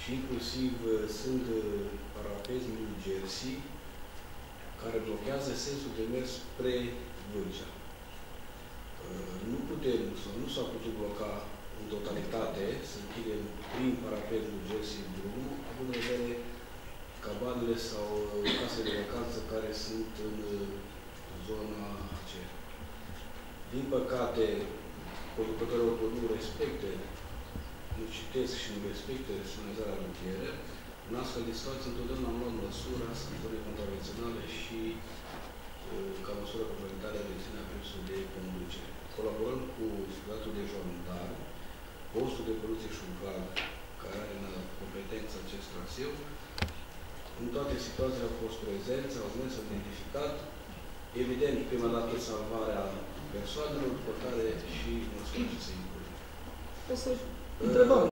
și inclusiv sunt parapezi New Jersey care blochează sensul de mers spre Vâlcea. Nu putem, sau nu s-a putut bloca în totalitate, să închidem prin parapet New Jersey drumul, având în vedere cabanele sau casele de vacanță care sunt în zona aceea. Din păcate, conducătorul nu respecte, nu citesc și nu respecte semnalizarea rutieră. În astfel de situații, întotdeauna am luat măsura sancțiuni contravenționale și ca măsură complementară de reținerea permisului de conducere. Colaborăm cu Secretariatul de Jandarm, postul de poliție Șurgal, care are în competență acest traseu. În toate situațiile au fost prezenți, au mers, au identificat. Evident, prima dată salvarea persoanelor, după care și măsura ce se include. Întrebăm.